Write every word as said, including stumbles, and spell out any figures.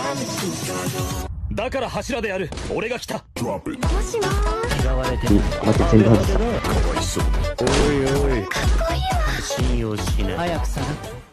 だから柱でやる。俺が来た。 もしも嫌われてる。 待って、全然外した。 かわいそう。おいおい。 かっこいいわ。 信用しない。早く下がって。